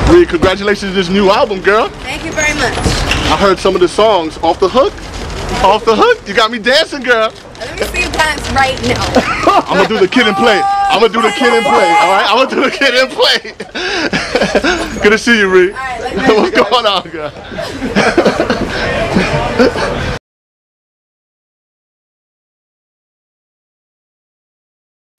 Ree, congratulations on this new album, girl. Thank you very much. I heard some of the songs. Off the Hook? Off the Hook? You got me dancing, girl. Let me see you dance right now. I'm gonna do the kid and play. I'm gonna do the kid and play, alright? I'm gonna do the kid and play. Good to see you, Ree. All right, What's going on, girl?